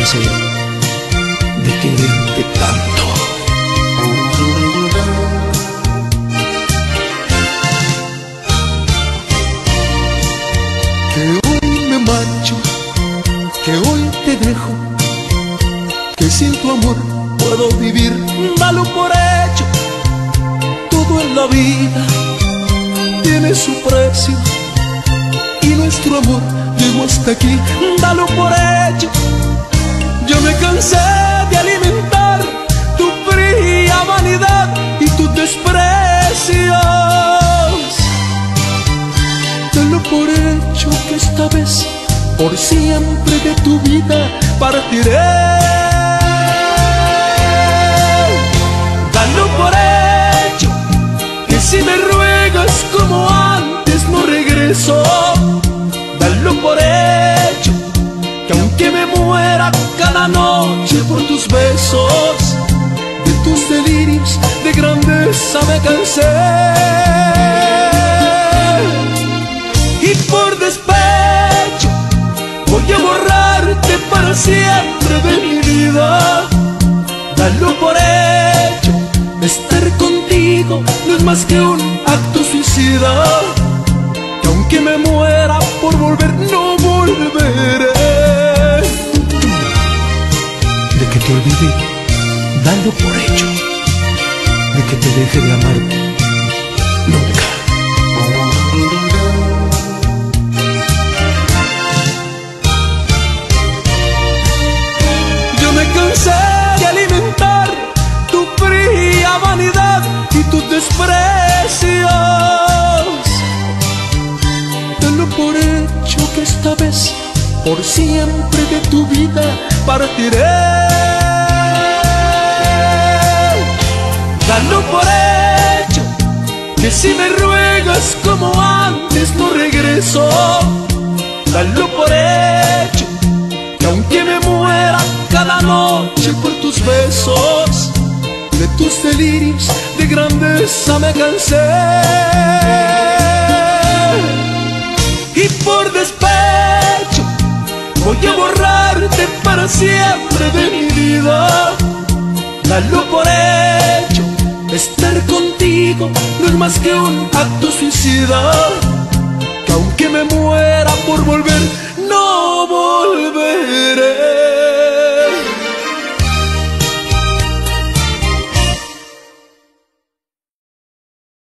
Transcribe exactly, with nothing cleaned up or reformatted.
cansé de quererte tanto. Que hoy me marcho, que hoy te dejo, que sin tu amor puedo vivir, dalo por hecho. Todo en la vida tiene su precio y nuestro amor llegó hasta aquí, dalo por hecho. Yo me cansé de alimentar tu fría vanidad y tus desprecios. Dalo por hecho que esta vez por siempre de tu vida partiré. Dalo por hecho que si me ruegas como antes no regreso. Dalo por hecho que aunque me muera cada noche por tus besos, de tus delirios de grandeza me cansé. Y por despecho voy a borrarte para siempre de mi vida. Dalo por hecho, estar contigo no es más que un acto suicida. Que aunque me muera por volver, no volveré. De que te olvide, dalo por hecho. De que te deje de amar, nunca. Yo me cansé de alimentar tu fría vanidad y tus desprecios. Dalo por hecho que esta vez por siempre de tu vida partiré. Dalo por hecho que si me ruegas como antes no regreso. Dalo por hecho que aunque me muera cada noche por tus besos, de tus delirios de grandeza me cansé. Y por despecho voy a borrarte para siempre de mi vida. Dalo por hecho, estar contigo no es más que un acto suicida. Que aunque me muera por volver, no volveré.